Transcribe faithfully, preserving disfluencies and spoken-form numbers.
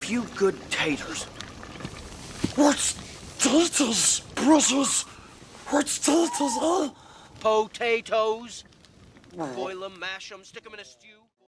few good taters. What's taters, brothers? What's taters, huh? Potatoes. Boil them, mash them, stick them in a stew.